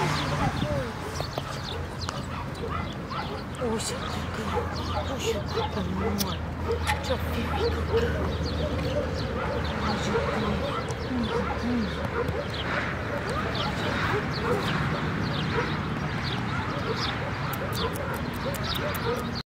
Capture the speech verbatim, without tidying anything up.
Oh, c'est coquin. Oh, je suis coquin. Moi. Tu as fait coquin.